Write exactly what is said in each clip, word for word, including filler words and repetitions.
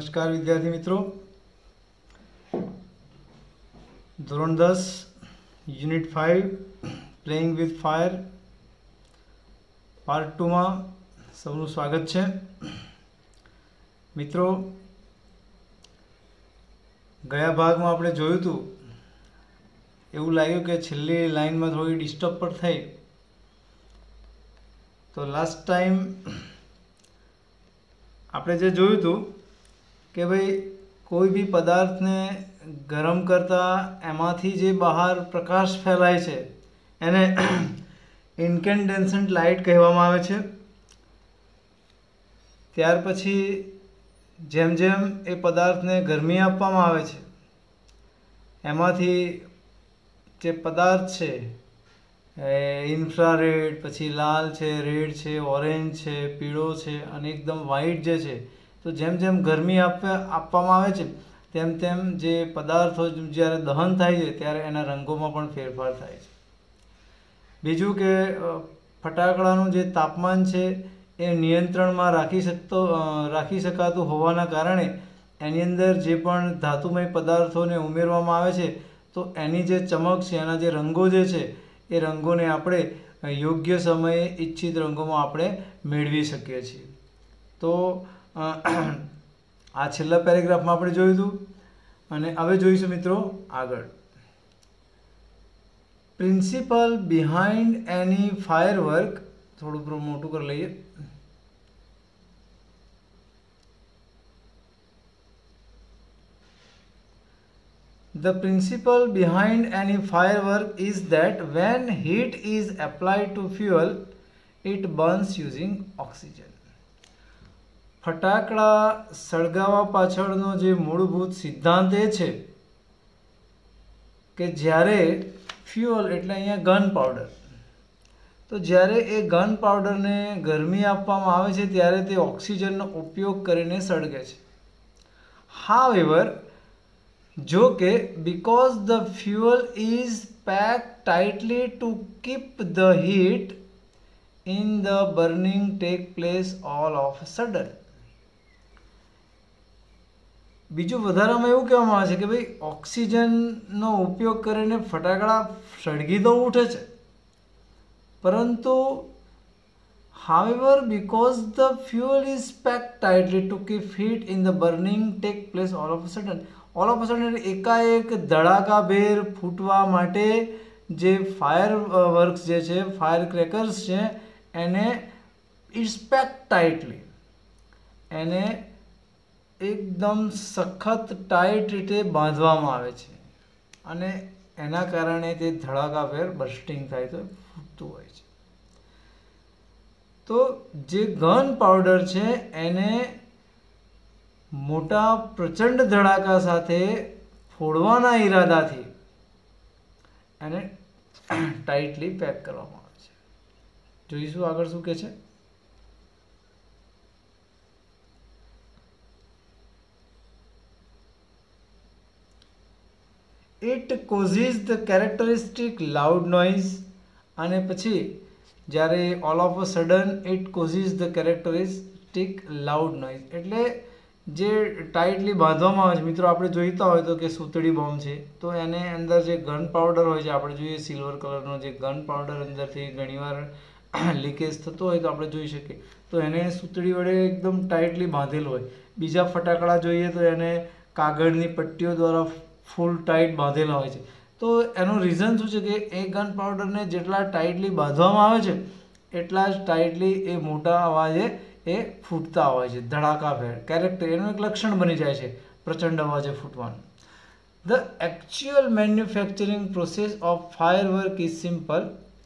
नमस्कार विद्यार्थी मित्रों, ધોરણ દસ unit five playing with fire part ટુમાં સૌનું સ્વાગત છે। મિત્રો, ગયા ભાગમાં આપણે જોયું હતું, એવું લાગ્યું કે છેલ્લી લાઇનમાં થોડી ડિસ્ટર્બ પણ થઈ। તો લાસ્ટ ટાઈમ આપણે જે જોયું હતું કે ભાઈ કોઈ બી પદાર્થને ગરમ કરતા એમાંથી જે બહાર પ્રકાશ ફેલાય છે એને ઇન્કેન્ડેસન્ટ લાઇટ કહેવામાં આવે છે। ત્યાર પછી જેમ જેમ એ પદાર્થને ગરમી આપવામાં આવે છે એમાંથી જે પદાર્થ છે ઇન્ફ્રારેડ, પછી લાલ છે, રેડ છે, ઓરેન્જ છે, પીળો છે અને એકદમ વ્હાઇટ જે છે, તો જેમ જેમ ગરમી આપવા આપવામાં આવે છે તેમ તેમ જે પદાર્થો જ્યારે દહન થાય છે ત્યારે એના રંગોમાં પણ ફેરફાર થાય છે। બીજું કે ફટાકડાનું જે તાપમાન છે એ નિયંત્રણમાં રાખી શકતો રાખી શકાતું હોવાના કારણે એની અંદર જે પણ ધાતુમય પદાર્થોને ઉમેરવામાં આવે છે તો એની જે ચમક છે, એના જે રંગો જે છે એ રંગોને આપણે યોગ્ય સમયે ઈચ્છિત રંગોમાં આપણે મેળવી શકીએ છીએ। તો આ છેલ્લા પેરેગ્રાફમાં આપણે જોયું હતું અને હવે જોઈશું મિત્રો આગળ। Principle behind any fire work, થોડું મોટું કરી લઈએ। The principle behind any firework is that when heat is applied to fuel, it burns using oxygen. ફટાકડા સળગાવવા પાછળનો જે મૂળભૂત સિદ્ધાંત એ છે કે જ્યારે ફ્યુઅલ એટલે અહીંયા ગન પાવડર, તો જ્યારે એ ગન પાવડરને ગરમી આપવામાં આવે છે ત્યારે તે ઓક્સિજનનો ઉપયોગ કરીને સળગે છે। હાવેવર, જો કે because the fuel is packed tightly to keep the heat in the burning take place all of a sudden. બીજું વધારામાં એવું કહેવામાં આવે છે કે ભાઈ ઓક્સિજનનો ઉપયોગ કરીને ફટાકડા સળગી તો ઉઠે છે, પરંતુ however because the fuel is packed tightly to keep heat in the burning take place all of a sudden. All of a sudden એકાએક ધડાકાભેર ફૂટવા માટે જે ફાયર વર્ક્સ જે છે, ફાયર ક્રેકર્સ છે, એને ઇટ્સ પેક ટાઇટલી, એને એકદમ સખત ટાઈટ રીતે બાંધવામાં આવે છે અને એના કારણે તે ધડાકાભેર બર્સ્ટિંગ થાય તો ફૂટતું હોય છે। તો જે ગન પાવડર છે એને મોટા પ્રચંડ ધડાકા સાથે ફોડવાના ઈરાદાથી એને ટાઇટલી પેક કરવામાં આવે છે। જોઈશું આગળ શું કહે છે। It causes the characteristic loud noise, અને પછી જ્યારે all of a sudden it causes the characteristic loud noise એટલે જે ટાઇટલી બાંધવામાં આવે છે। મિત્રો, આપણે જોઈતા હોય તો કે સૂતળી બોમ્બ છે તો એને અંદર જે ગન પાવડર હોય છે, આપણે જોઈએ સિલ્વર કલરનો જે ગન પાવડર અંદરથી ઘણીવાર લીકેજ થતો હોય તો આપણે જોઈ શકીએ, તો એને સૂતળી વડે એકદમ ટાઇટલી બાંધેલું હોય। બીજા ફટાકડા જોઈએ તો એને કાગળની પટ્ટીઓ દ્વારા ફૂલ ટાઈટ બાંધેલા હોય છે। તો એનું રીઝન શું છે કે એ ગન પાવડરને જેટલા ટાઇટલી બાંધવામાં આવે છે એટલા જ ટાઇટલી એ મોટા અવાજે એ ફૂટતા હોય છે, ધડાકાભેર કેરેક્ટર એનું એક લક્ષણ બની જાય છે પ્રચંડ અવાજે ફૂટવાનું। The actual manufacturing process of firework is simple.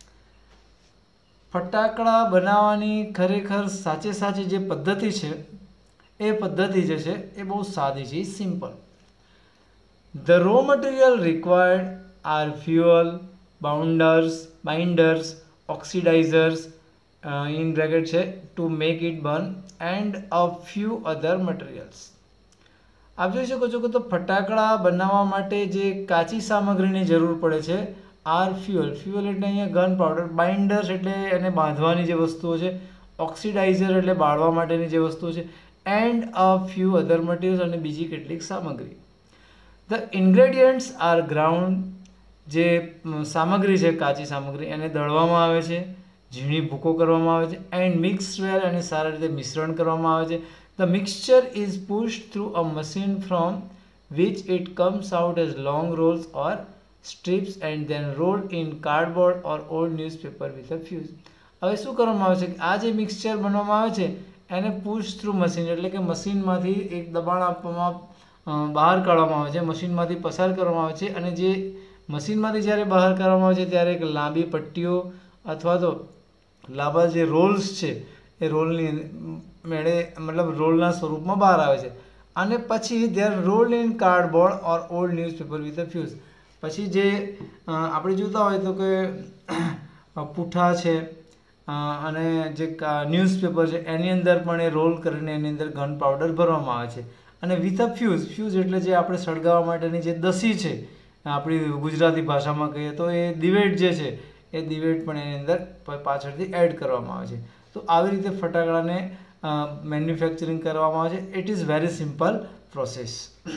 ફટાકડા બનાવવાની ખરેખર સાચે સાચી જે પદ્ધતિ છે એ પદ્ધતિ જે છે એ બહુ સાદી છે, simple. The raw material required are fuel, bounders, binders, oxidizers uh, in bracket છે to make it burn and a few other materials. આપ જોઈ શકો છો કે તો ફટાકડા બનાવવા માટે જે કાચી સામગ્રીની જરૂર પડે છે આર ફ્યુઅલ, ફ્યુઅલ એટલે અહીંયા ગન પાવડર, બાઇન્ડર્સ એટલે એને બાંધવાની જે વસ્તુઓ છે, ઓક્સિડાઇઝર એટલે બાળવા માટેની જે વસ્તુઓ છે, and a few other materials અને બીજી કેટલીક સામગ્રી. ધ ઇન્ગ્રેડિયન્ટ્સ આર ગ્રાઉન્ડ, જે સામગ્રી છે કાચી સામગ્રી એને દળવામાં આવે છે, ઝીણી ભૂકો કરવામાં આવે છે, એન્ડ મિક્સ વેલ અને સારા રીતે મિશ્રણ કરવામાં આવે છે. The mixture is pushed through a machine from which it comes out as long rolls or strips and then rolled in cardboard or old newspaper with a fuse. હવે શું કરવામાં આવે છે કે આ જે મિક્સચર બનવામાં આવે છે એને પુશ થ્રુ મશીન, એટલે કે મશીનમાંથી એક દબાણ આપવામાં બહાર કાઢવામાં આવે છે, મશીનમાંથી પસાર કરવામાં આવે છે, અને જે મશીનમાંથી જ્યારે બહાર કાઢવામાં આવે છે ત્યારે એક લાંબી પટ્ટીઓ અથવા તો લાંબા જે રોલ્સ છે એ રોલની મેળે મતલબ રોલના સ્વરૂપમાં બહાર આવે છે. અને પછી they are rolled in cardboard or old newspaper with a fuse. પછી જે આપણે જોતા હોય તો કે પૂઠા છે અને જે ન્યૂઝપેપર છે એની અંદર પણ એ રોલ કરીને એની અંદર ગન પાવડર ભરવામાં આવે છે. અને વિથ અ ફ્યુઝ, ફ્યુઝ એટલે જે આપણે સળગાવવા માટેની જે દસી છે, આપણી ગુજરાતી ભાષામાં કહીએ તો એ દિવેટ જે છે એ દિવેટ પણ એની અંદર પાછળથી એડ કરવામાં આવે છે. તો આવી રીતે ફટાકડાને મેન્યુફેક્ચરિંગ કરવામાં આવે છે. It is very simple process.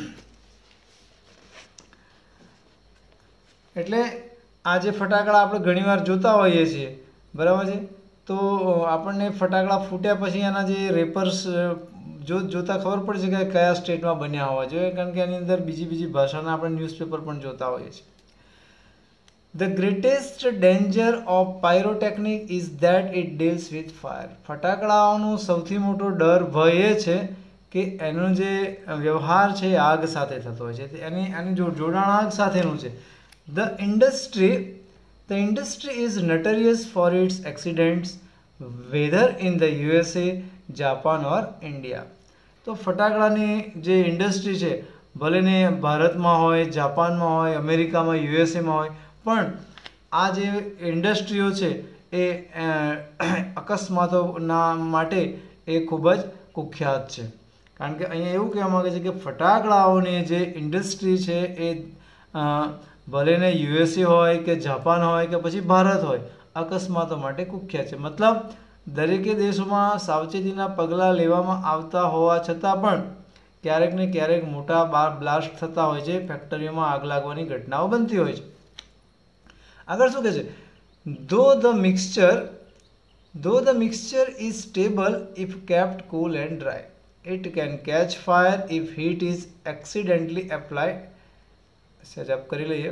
એટલે આ જે ફટાકડા આપણે ઘણીવાર જોતા હોઈએ છીએ, બરાબર છે, તો આપણને ફટાકડા ફૂટ્યા પછી એના જે રેપર્સ જો જોતા ખબર પડશે કે કયા સ્ટેટમાં બન્યા હોવા જોઈએ, કારણ કે એની અંદર બીજી બીજી ભાષાના આપણે ન્યૂઝપેપર પણ જોતા હોઈએ છીએ. The greatest danger of pyrotechnic is that it deals with fire. ફટાકડાઓનો સૌથી મોટો ડર ભય એ છે કે એનો જે વ્યવહાર છે એ આગ સાથે થતો હોય છે, એની એની જો જોડાણ આગ સાથેનું છે. The industry the industry is notorious for its accidents whether in the USA, Japan or India. તો ફટાકડાની જે ઇન્ડસ્ટ્રી છે ભલે ને ભારતમાં હોય, જાપાનમાં હોય, અમેરિકામાં, યુએસએમાં હોય, પણ આ જે ઇન્ડસ્ટ્રીઓ છે એ અકસ્માતોના માટે એ ખૂબ જ કુખ્યાત છે. કારણ કે અહીંયા એવું કહેવા માગે છે કે ફટાકડાઓની જે ઇન્ડસ્ટ્રી છે એ ભલે ને યુએસએ હોય કે જાપાન હોય કે પછી ભારત હોય, અકસ્માતો માટે કુખ્યાત છે. મતલબ દરેકે દેશોમાં સાવચેતીના પગલાં લેવામાં આવતા હોવા છતાં પણ ક્યારેક ને ક્યારેક મોટા બાર બ્લાસ્ટ થતા હોય છે, ફેક્ટરીઓમાં આગ લાગવાની ઘટનાઓ બનતી હોય છે. આગળ શું કહે છે? Though the mixture though the mixture is stable if kept cool and dry, it can catch fire if heat is accidentally apply. સહેજ આપ કરી લઈએ.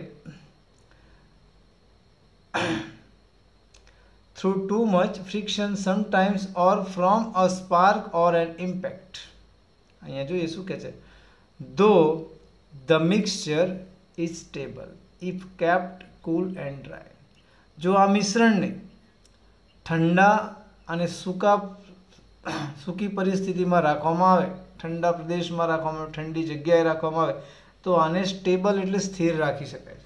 through too much friction sometimes or from a spark or an impact. અહીંયા જોઈએ શું કહે છે? Though the mixture is stable if kept cool and dry. જો આ મિશ્રણને ઠંડા અને સૂકા સૂકી પરિસ્થિતિમાં રાખવામાં આવે, ઠંડા પ્રદેશમાં રાખવામાં આવે, ઠંડી જગ્યાએ રાખવામાં આવે તો આને સ્ટેબલ એટલે સ્થિર રાખી શકાય.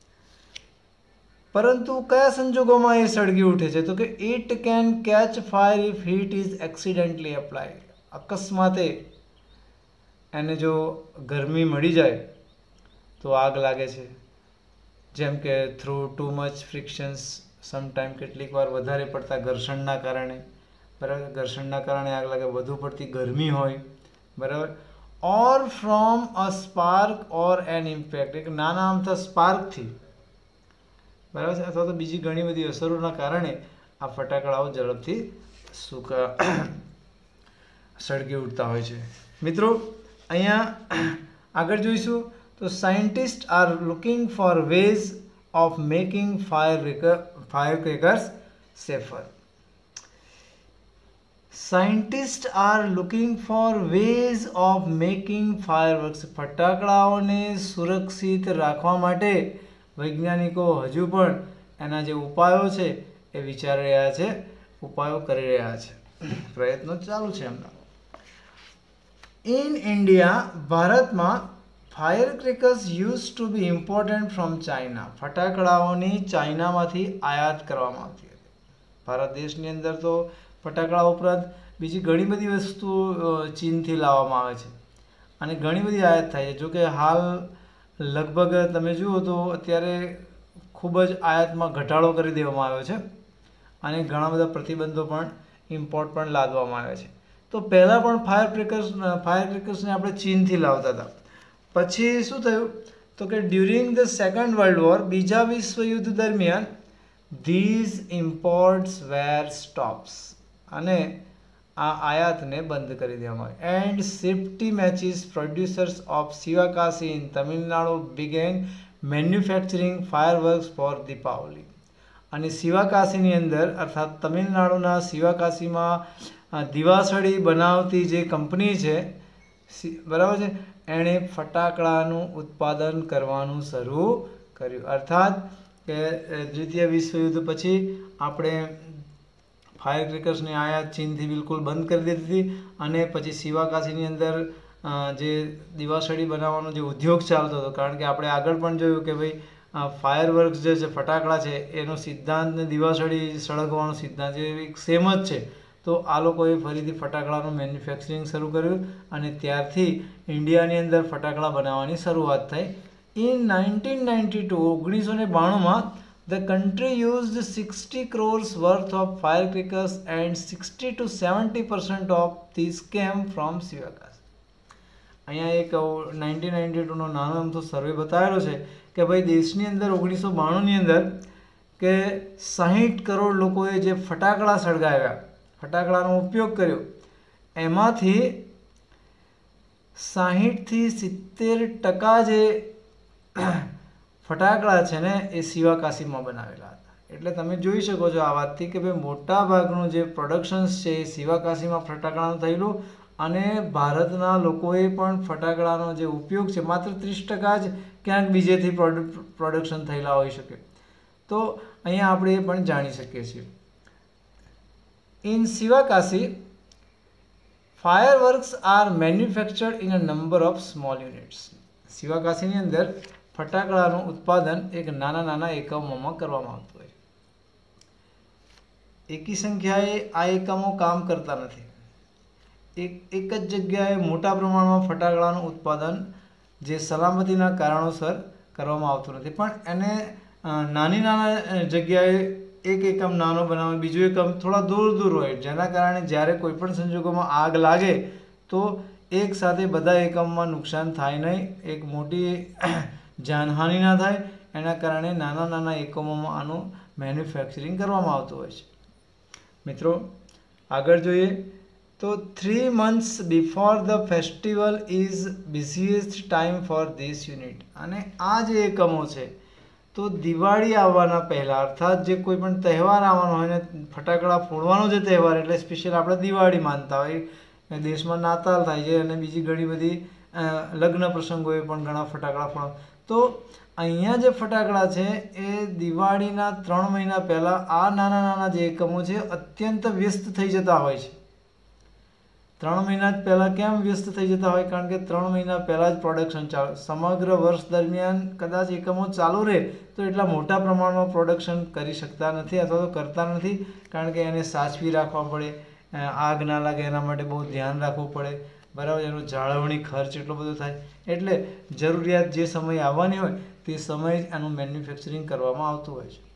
પરંતુ કયા સંજોગોમાં એ સળગી ઉઠે છે? તો કે it can catch fire if heat is accidentally apply. અકસ્માતે એને જો ગરમી મળી જાય તો આગ લાગે છે. જેમ કે through too much frictions, sometime કેટલીક વાર વધારે પડતા ઘર્ષણના કારણે, બરાબર, ઘર્ષણના કારણે આગ લાગે, વધુ પડતી ગરમી હોય, બરાબર, or from a spark or an impact, એક નાના અમથા સ્પાર્કથી, બરાબર છે, અથવા તો બીજી ઘણી બધી અસરોના કારણે આ ફટાકડાઓ ઝડપથી સૂકા સળગી ઉઠતા હોય છે. મિત્રો અહીંયા આગળ જોઈશું તો scientist are looking for ways of making fire fire crackers safer. Scientist are looking for ways of making fireworks. ફટાકડાઓને સુરક્ષિત રાખવા માટે વૈજ્ઞાનિકો હજુ પણ એના જે ઉપાયો છે એ વિચારી રહ્યા છે, ઉપાયો કરી રહ્યા છે, પ્રયત્નો ચાલુ છે એમના. ઇન ઇન્ડિયા, ભારતમાં fire crackers use to be important from China. ફટાકડાઓની ચાઇનામાંથી આયાત કરવામાં આવતી હતી. ભારત દેશની અંદર તો ફટાકડા ઉપરાંત બીજી ઘણી બધી વસ્તુઓ ચીનથી લાવવામાં આવે છે અને ઘણી બધી આયાત થાય છે. જોકે હાલ લગભગ તમે જુઓ તો અત્યારે ખૂબ જ આયાતમાં ઘટાડો કરી દેવામાં આવ્યો છે અને ઘણા બધા પ્રતિબંધો પણ ઇમ્પોર્ટ પણ લાદવામાં આવ્યા છે. તો પહેલાં પણ ફાયર ક્રેકર્સ ફાયર ક્રેકર્સને આપણે ચીનથી લાવતા હતા. પછી શું થયું તો કે during the second world war, બીજા વિશ્વયુદ્ધ દરમિયાન, ધીઝ ઇમ્પોર્ટ્સ વેર સ્ટોપ્સ, અને આ આયાતને બંધ કરી દેવામાં આવી. And safety matches producers of Sivakasi in Tamil Nadu began manufacturing fireworks for Deepavali. અને શિવાકાશીની અંદર અર્થાત તમિલનાડુના શિવાકાશીમાં દિવાસળી બનાવતી જે કંપની છે, બરાબર છે, એણે ફટાકડાનું ઉત્પાદન કરવાનું શરૂ કર્યું. અર્થાત કે દ્વિતીય વિશ્વયુદ્ધ પછી આપણે ફાયર ક્રેકર્સની આયાત ચીનથી બિલકુલ બંધ કરી દીધી હતી. અને પછી શિવાકાશીની અંદર જે દિવાસળી બનાવવાનો જે ઉદ્યોગ ચાલતો હતો, કારણ કે આપણે આગળ પણ જોયું કે ભાઈ ફાયર વર્ક્સ જે છે, ફટાકડા છે, એનો સિદ્ધાંત ને દિવાસળી સળગવાનો સિદ્ધાંત જે એક સેમ જ છે. તો આ લોકોએ ફરીથી ફટાકડાનું મેન્યુફેક્ચરિંગ શરૂ કર્યું અને ત્યારથી ઇન્ડિયાની અંદર ફટાકડા બનાવવાની શરૂઆત થઈ. ઇન નાઇન્ટીન નાઇન્ટી ટુ ઓગણીસો ને બાણુંમાં the country used sixty crores worth of fire crackers and sixty two seventy percent of this came from Sivakasi. અહીંયા એક નાઇન્ટીન નાઇન્ટી ટુનો નાનો અમથો સર્વે બતાવેલો છે કે ભાઈ દેશની અંદર ઓગણીસો બાણુંની અંદર કે સાહીઠ કરોડ લોકોએ જે ફટાકડા સળગાવ્યા, ફટાકડાનો ઉપયોગ કર્યો, એમાંથી સાહીઠથી સિત્તેર ટકા જે ફટાકડા છે ને એ શિવાકાશીમાં બનાવેલા હતા. એટલે તમે જોઈ શકો છો આ વાતથી કે ભાઈ મોટા ભાગનું જે પ્રોડક્શન્સ છે એ શિવાકાશીમાં ફટાકડાનું થયેલું, અને ભારતના લોકોએ પણ ફટાકડાનો જે ઉપયોગ છે માત્ર ત્રીસ ટકા જ ક્યાંક બીજેથી પ્રોડક્શન થયેલા હોઈ શકે. તો અહીંયા આપણે એ પણ જાણી શકીએ છીએ. In Sivakasi fireworks are manufactured in a number of small units. શિવાકાશીની અંદર ફટાકડાનું ઉત્પાદન એક નાના નાના એકમોમાં કરવામાં આવતું હોય. એકી સંખ્યાએ આ એકમો કામ કરતા નથી. એક એક જ જગ્યાએ મોટા પ્રમાણમાં ફટાકડાનું ઉત્પાદન જે સલામતીના કારણોસર કરવામાં આવતું નથી, પણ એને નાની નાના જગ્યાએ એક એકમ નાનો બનાવે, બીજું એકમ થોડા દૂર દૂર હોય, જેના કારણે જ્યારે કોઈ પણ સંજોગોમાં આગ લાગે તો એક સાથે બધા એકમમાં નુકસાન થાય નહીં, એક મોટી જાનહાનિ ના થાય. એના કારણે નાના નાના એકમોમાં આનું મેન્યુફેક્ચરિંગ કરવામાં આવતું હોય છે. મિત્રો આગળ જોઈએ તો three months before the festival is busiest time for this unit. અને આ જે એકમો છે તો દિવાળી આવવાના પહેલાં, અર્થાત જે કોઈ પણ તહેવાર આવવાનો હોય ને ફટાકડા ફોડવાનો જે તહેવાર, એટલે સ્પેશિયલ આપણે દિવાળી માનતા હોય, દેશમાં નાતાલ થાય છે અને બીજી ઘણી બધી લગ્ન પ્રસંગોએ પણ ઘણા ફટાકડા ફોડ. તો અહીંયા જે ફટાકડા છે એ દિવાળીના ત્રણ મહિના પહેલાં આ નાના નાના જે એકમો છે અત્યંત વ્યસ્ત થઈ જતા હોય છે. ત્રણ મહિના જ પહેલાં કેમ વ્યસ્ત થઈ જતા હોય? કારણ કે ત્રણ મહિના પહેલાં જ પ્રોડક્શન ચાલુ. સમગ્ર વર્ષ દરમિયાન કદાચ એકમો ચાલુ રહે તો એટલા મોટા પ્રમાણમાં પ્રોડક્શન કરી શકતા નથી અથવા તો કરતા નથી, કારણ કે એને સાચવી રાખવા પડે, આગ ના લાગે એના માટે બહુ ધ્યાન રાખવું પડે, બરાબર. એનો જાળવણી ખર્ચ એટલો બધો થાય. એટલે જરૂરિયાત જે સમય આવવાની હોય તે સમયે જ આનું મેન્યુફેક્ચરિંગ કરવામાં આવતું હોય છે.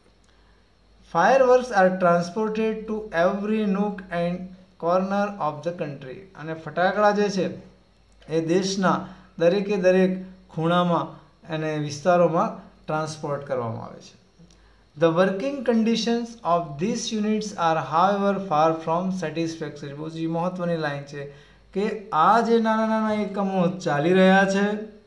Fireworks are transported to every nook and corner of the country. અને ફટાકડા જે છે એ દેશના દરેકે દરેક ખૂણામાં અને વિસ્તારોમાં ટ્રાન્સપોર્ટ કરવામાં આવે છે. The working conditions of this units are however far from satisfactory. બહુ જ મહત્ત્વની લાઈન છે કે આ જે નાના નાના એકમો ચાલી રહ્યા છે,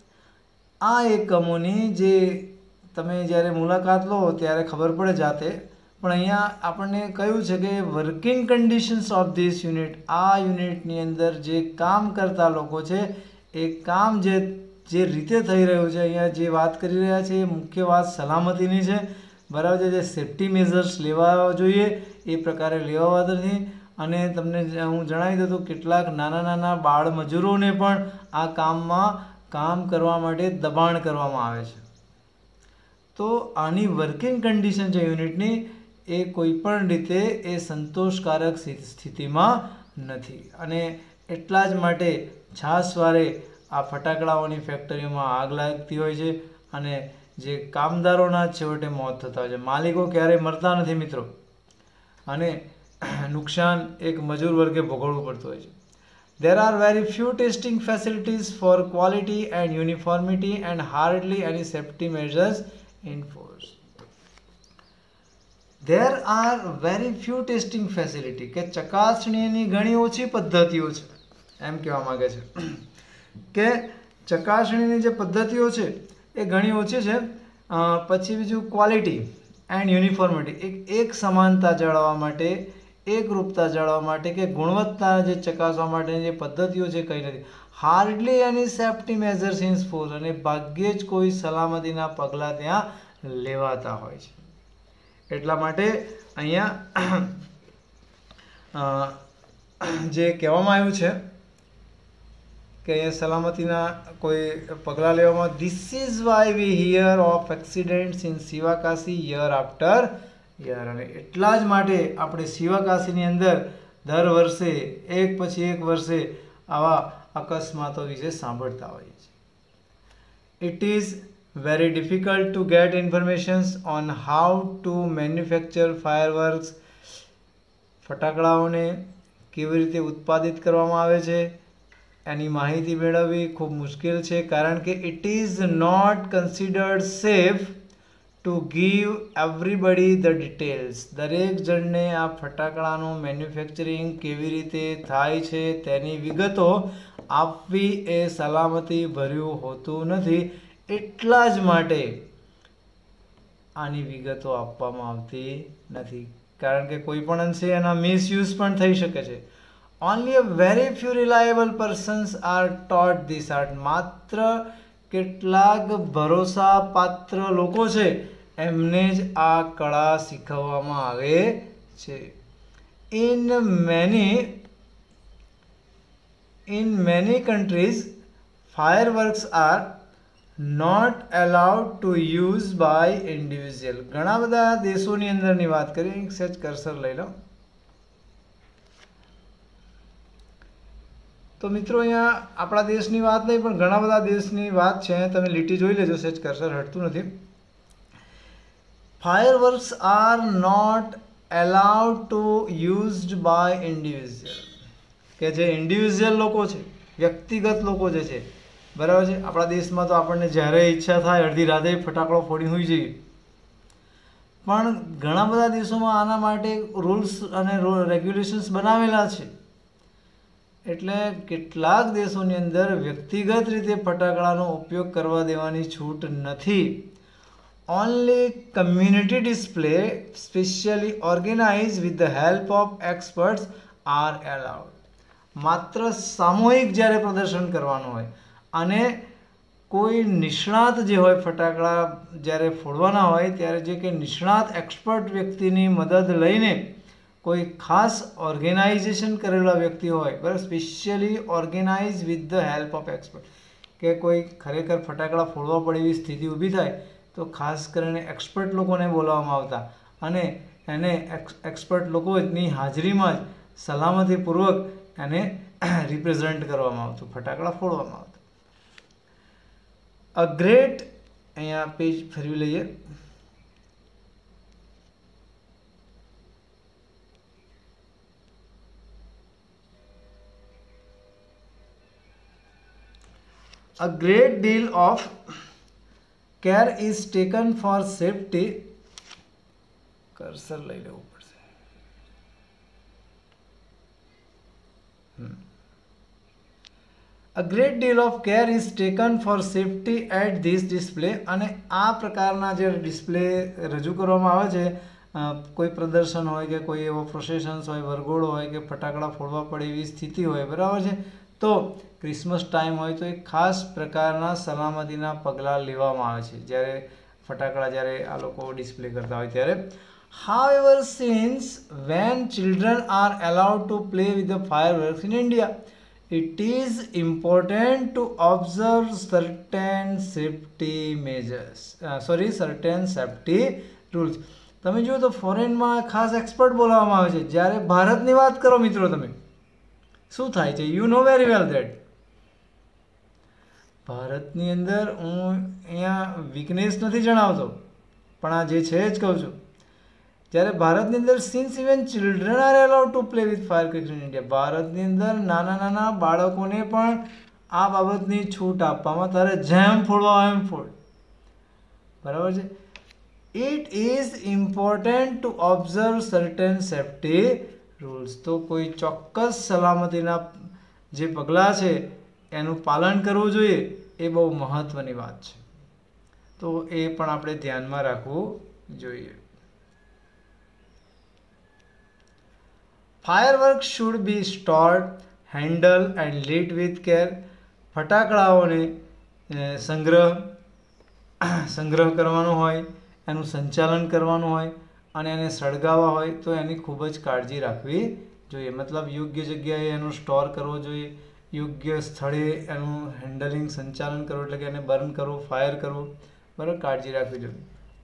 આ એકમોની જે તમે જ્યારે મુલાકાત લો ત્યારે ખબર પડે જાતે, પણ અહીંયા આપણને કહ્યું છે કે working conditions of this unit, આ યુનિટની અંદર જે કામ કરતા લોકો છે એ કામ જે જે રીતે થઈ રહ્યું છે, અહીંયા જે વાત કરી રહ્યા છે એ મુખ્ય વાત સલામતીની છે, બરાબર છે. જે સેફ્ટી મેઝર્સ લેવા જોઈએ એ પ્રકારે લેવાતા નથી. અને તમને હું જણાવી દઉં તો કેટલાક નાના નાના બાળ મજૂરોને પણ આ કામમાં કામ કરવા માટે દબાણ કરવામાં આવે છે. તો આની વર્કિંગ કન્ડિશન છે યુનિટની એ કોઈ પણ રીતે એ સંતોષકારક સ્થિતિમાં નથી. અને એટલા જ માટે છાસવારે આ ફટાકડાઓની ફેક્ટરીઓમાં આગ લાગતી હોય છે અને જે કામદારોના છેવટે મોત થતા હોય છે. માલિકો ક્યારેય મરતા નથી મિત્રો. અને નુકસાન એક મજૂર વર્ગે ભોગવવું પડતું હોય છે. There are very few testing facilities for quality and uniformity and hardly any safety measures enforced. There are very few testing facility કે ચકાસણીની ઘણી ઓછી પદ્ધતિઓ છે એમ કહેવા માંગે છે કે ચકાસણીની જે પદ્ધતિઓ છે એ ઘણી ઓછી છે. પછી બીજું ક્વોલિટી એન્ડ યુનિફોર્મિટી એક એક સમાનતા જાળવવા માટે એકરૂપતા જાળવવા માટે કે ગુણવત્તા જે ચકાસવા માટેની જે પદ્ધતિઓ છે કંઈ નથી. Hardly any safety measures in force અને ભાગ્યે જ કોઈ સલામતીના પગલાં ત્યાં લેવાતા હોય છે. એટલા માટે અહીંયા જે કહેવામાં આવ્યું છે કે અહીંયા સલામતીના કોઈ પગલાં લેવામાં this is why we hear of accidents in Sivakasi year after year. અને એટલા જ માટે આપણે શિવાકાશીની અંદર દર વર્ષે એક પછી એક વર્ષે આવા અકસ્માતો વિશે સાંભળતા હોઈએ છીએ. It is very difficult to get informations on how to manufacture fireworks. ફટાકડાઓને કેવી રીતે ઉત્પાદિત કરવામાં આવે છે એની માહિતી મેળવવી ખૂબ મુશ્કેલ છે કારણ કે it is not considered safe to give everybody the details. દરેક જણને આ ફટાકડાનું મેન્યુફેક્ચરિંગ કેવી રીતે થાય છે તેની વિગતો આપવી એ સલામતી ભર્યું હોતું નથી. એટલા જ માટે આની વિગતો આપવામાં આવતી નથી કારણ કે કોઈ પણ અંશે એના મિસયુઝ પણ થઈ શકે છે. Only a very few reliable persons are taught this art. માત્ર કેટલાક ભરોસાપાત્ર લોકો છે એમને જ આ કળા શીખવવામાં આવે છે. In many in many countries fireworks are not allowed to use by individual. ઘણા બધા દેશોની અંદરની વાત કરીએ, એક સેજ કર્સર લઈ લો તો મિત્રો અહીંયા આપણા દેશની વાત નહીં પણ ઘણા બધા દેશની વાત છે. તમે લીટી જોઈ લેજો, સેજ કર્સર હટતું નથી. Fireworks are not allowed to used by individual. કે જે ઇન્ડિવિજ્યુઅલ લોકો છે, વ્યક્તિગત લોકો જે છે, બરાબર છે. આપણા દેશમાં તો આપણને જ્યારે ઈચ્છા થાય અડધી રાતે ફટાકડો ફોડી હોઈ જઈએ, પણ ઘણા બધા દેશોમાં આના માટે રૂલ્સ અને રેગ્યુલેશન્સ બનાવેલા છે. એટલે કેટલાક દેશોની અંદર વ્યક્તિગત રીતે ફટાકડાનો ઉપયોગ કરવા દેવાની છૂટ નથી. Only community display specially organize with the help of experts are allowed. માત્ર સામૂહિક જ્યારે પ્રદર્શન કરવાનું હોય અને કોઈ નિષ્ણાત જે હોય ફટાકડા જ્યારે ફોડવાના હોય ત્યારે જે કે નિષ્ણાત એક્સપર્ટ વ્યક્તિની મદદ લઈને કોઈ ખાસ ઓર્ગેનાઇઝેશન કરેલા વ્યક્તિ હોય, બરાબર, specially organize with the help of expert. કે કોઈ ખરેખર ફટાકડા ફોડવા પડે એવી સ્થિતિ ઊભી થાય તો ખાસ કરીને એક્સપર્ટ લોકોને બોલાવવામાં આવતા અને એને એક્સપર્ટ લોકોની હાજરીમાં જ સલામતીપૂર્વક એને રિપ્રેઝેન્ટ કરવામાં આવતું, ફટાકડા ફોડવામાં આવતા. અ ગ્રેટ, અહીંયા પેજ ફેરવી લઈએ. A great deal of care is taken for safety. Cursor લઈ લેવું પડશે. A great deal of care is taken for safety at this display. અને આ પ્રકારના જે ડિસ્પ્લે રજૂ કરવામાં આવે છે, કોઈ પ્રદર્શન હોય કે કોઈ એવો પ્રોસેશન્સ હોય, વરઘોડો હોય કે ફટાકડા ફોડવા પડે એવી સ્થિતિ હોય, બરાબર છે, તો ક્રિસમસ ટાઈમ હોય તો એક ખાસ પ્રકારના સલામતીના પગલાં લેવામાં આવે છે જ્યારે ફટાકડા જ્યારે આ લોકો ડિસ્પ્લે કરતા હોય ત્યારે. However, since when children are allowed to play with the fireworks in India, it is important to observe certain safety measures. Uh, sorry, certain safety rules. તમે જુઓ તો ફોરેનમાં ખાસ એક્સપર્ટ બોલાવવામાં આવે છે. જ્યારે ભારતની વાત કરો મિત્રો, તમે શું થાય છે, you know very well that. ભારતની અંદર હું અહીંયા વીકનેસ નથી જણાવતો પણ આ જે છે જ કહું છું જ્યારે ભારતની અંદર since even children are allowed to play with fire crackers in India, ભારતની અંદર નાના નાના બાળકોને પણ આ બાબતની છૂટ આપવામાં, તારે જેમ ફોડવા એમ ફોડ, બરાબર છે. It is important to observe certain safety rules, તો કોઈ ચોક્કસ સલામતીના જે પગલાં છે એનું પાલન કરવું જોઈએ, એ બહુ મહત્ત્વની વાત છે. તો એ પણ આપણે ધ્યાનમાં રાખવું જોઈએ. Fireworks should be stored, handle and lit with care, ફટાકડાઓને સંગ્રહ સંગ્રહ કરવાનો હોય, એનું સંચાલન કરવાનું હોય અને એને સળગાવવા હોય તો એની ખૂબ જ કાળજી રાખવી જોઈએ. મતલબ યોગ્ય જગ્યાએ એનો સ્ટોર કરવો જોઈએ, યોગ્ય સ્થળે એનું હેન્ડલિંગ સંચાલન કરવું, એટલે કે એને બર્ન કરવું, ફાયર કરવું, બરાબર, કાળજી રાખવી જોઈએ.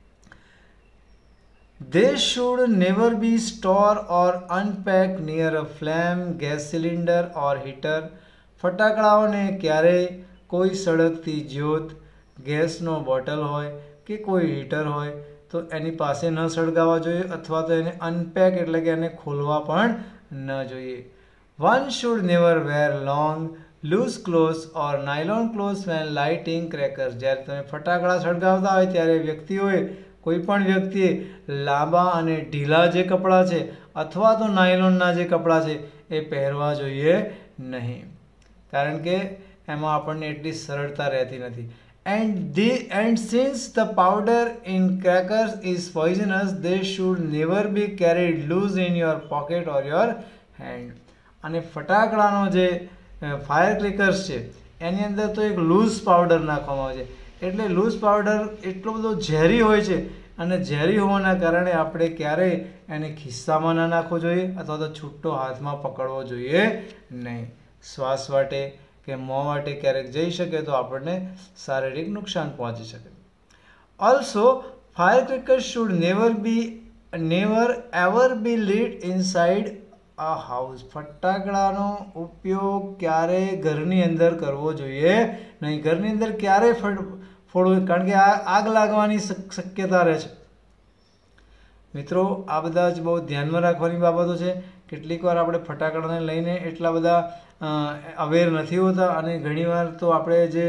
They should never be stored or unpacked near a flame, gas cylinder or heater. ફટાકડાઓને ક્યારેય કોઈ સળગતી જ્યોત, ગેસનો બોટલ હોય કે કોઈ હીટર હોય તો એની પાસે ન સળગાવવા જોઈએ, અથવા તો એને અનપેક એટલે કે એને ખોલવા પણ ન જોઈએ. One should never wear long, loose clothes or nylon clothes when lighting crackers. જ્યારે તમે ફટાકડા સળગાવતા હોય ત્યારે વ્યક્તિઓએ, કોઈ પણ વ્યક્તિએ લાંબા અને ઢીલા જે કપડાં છે અથવા તો નાયલોનના જે કપડાં છે એ પહેરવા જોઈએ નહીં, કારણ કે એમાં આપણને એટલી સરળતા રહેતી નથી. And the and since the powder in crackers is poisonous, they should never be carried loose in your pocket or your hand. અને ફટાકડાનો જે ફાયર ક્રેકર્સ છે એની અંદર તો એક લૂઝ પાવડર નાખવામાં આવે છે, એટલે લૂઝ પાવડર એટલો બધો ઝેરી હોય છે અને ઝેરી હોવાના કારણે આપણે ક્યારેય એને ખિસ્સામાં ના નાખવો જોઈએ અથવા તો છૂટો હાથમાં પકડવો જોઈએ નહીં. શ્વાસ વાટે કે મોં વાટે ક્યારેક જઈ શકે તો આપણને શારીરિક નુકસાન પહોંચી શકે. Also fire crackers should never be never ever be lit inside a house. ફટાકડાનો ઉપયોગ ક્યારેય ઘરની અંદર કરવો જોઈએ નહીં, ઘરની અંદર ક્યારેય ફોડવું, કારણ કે આ આગ લાગવાની શક્યતા રહે છે. મિત્રો, આ બધા જ બહુ ધ્યાનમાં રાખવાની બાબતો છે. કેટલીક વાર આપણે ફટાકડાને લઈને એટલા બધા અવેર નથી હોતા અને ઘણીવાર તો આપણે જે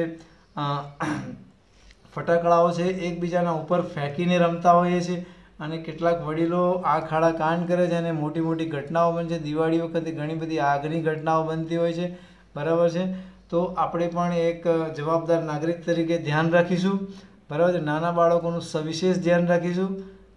ફટાકડાઓ છે એકબીજાના ઉપર ફેંકીને રમતા હોઈએ છીએ અને કેટલાક વડીલો આંખ આડા કાન કરે છે અને મોટી મોટી ઘટનાઓ બને છે. દિવાળી વખતે ઘણી બધી આગની ઘટનાઓ બનતી હોય છે, બરાબર છે. તો આપણે પણ એક જવાબદાર નાગરિક તરીકે ધ્યાન રાખીશું, બરાબર છે. નાના બાળકોનું સવિશેષ ધ્યાન રાખીશું.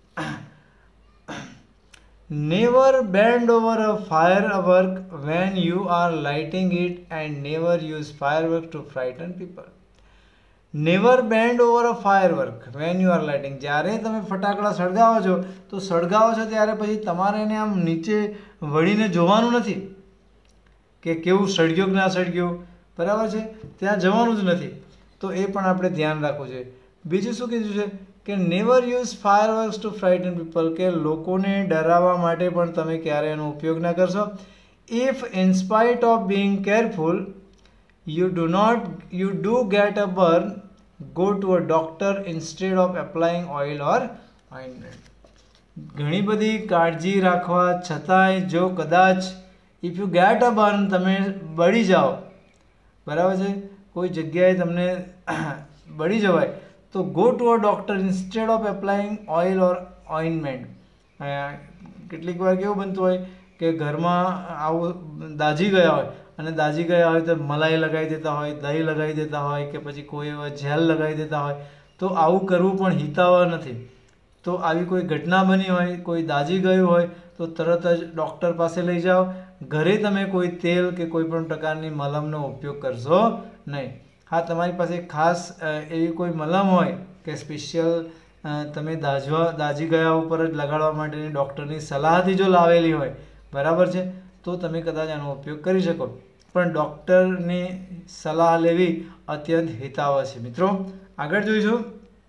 Never bend over a firework when you are lighting it and never use fireworks to frighten people. Never bend over a firework when you are lighting. જ્યારે તમે ફટાકડા સળગાવો છો તો સળગાવો છો ત્યારે પછી તમારે એને આમ નીચે વળીને જોવાનું નથી કે કેવું સળગ્યો કે ના સળગ્યો, બરાબર છે, ત્યાં જવાનું જ નથી. તો એ પણ આપણે ધ્યાન રાખવું જોઈએ. બીજું શું કીધું છે કે never use fireworks to frighten people, કે લોકોને ડરાવવા માટે પણ તમે ક્યારે એનો ઉપયોગ ના કરશો. If in spite of being careful you do not you do get a burn, go to a doctor instead of applying oil or ointment. ઘણી બધી કાળજી રાખવા છતાંય જો કદાચ if you get a burn, તમે બળી જાઓ, બરાબર છે, કોઈ જગ્યાએ તમને બળી જવાય તો go to a doctor instead of applying oil or ointment. કેટલીક વાર કેવું બનતું હોય કે ઘરમાં આવું દાઝી ગયા હોય અને દાઝી ગયા હોય તો મલાઈ લગાવી દેતા હોય, દહીં લગાવી દેતા હોય કે પછી કોઈ એવા જેલ લગાવી દેતા હોય. તો આવું કરવું પણ હિતાવહ નથી. તો આવી કોઈ ઘટના બની હોય, કોઈ દાઝી ગયું હોય તો તરત જ ડૉક્ટર પાસે લઈ જાઓ. ઘરે તમે કોઈ તેલ કે કોઈ પણ પ્રકારની મલમનો ઉપયોગ કરશો નહીં. હા, તમારી પાસે ખાસ એવી કોઈ મલમ હોય કે સ્પેશિયલ તમે દાઝવા દાઝી ગયા ઉપર જ લગાડવા માટેની ડૉક્ટરની સલાહથી જો લાવેલી હોય, બરાબર છે, તો તમે કદાચ આનો ઉપયોગ કરી શકો, પણ ડૉક્ટરની સલાહ લેવી અત્યંત હિતાવહ છે. મિત્રો, આગળ જોઈશું.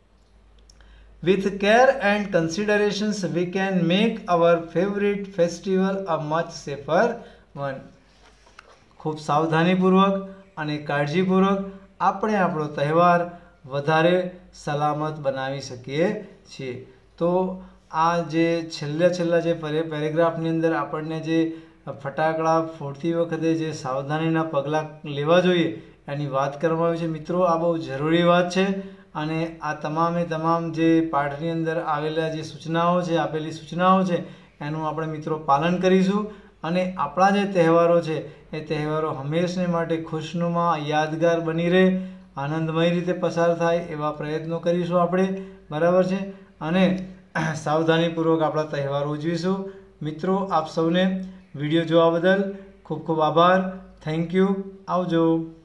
With care and considerations we can make our favourite festival a much safer one. ખૂબ સાવધાનીપૂર્વક અને કાળજીપૂર્વક આપણે આપણો તહેવાર વધારે સલામત બનાવી શકીએ છીએ. તો આ જે છેલ્લા છેલ્લા જે પેરેગ્રાફની અંદર આપણને જે ફટાકડા ફોડતી વખતે જે સાવધાનીના પગલાં લેવા જોઈએ એની વાત કરવામાં આવી છે. મિત્રો, આ બહુ જરૂરી વાત છે અને આ તમામે તમામ જે પાઠની અંદર આવેલા જે સૂચનાઓ છે, આપેલી સૂચનાઓ છે, એનું આપણે મિત્રો પાલન કરીશું અને આપણા જે તહેવારો છે એ તહેવારો હંમેશને માટે ખુશનુમા, યાદગાર બની રહે, આનંદમય રીતે પસાર થાય એવા પ્રયત્નો કરીશું આપણે. બરાબર છે? અને સાવધાનીપૂર્વક આપણા તહેવારો ઉજવીશું. મિત્રો, આપ સૌને વિડીયો જોવા બદલ ખૂબ ખૂબ આભાર. Thank you. આવજો.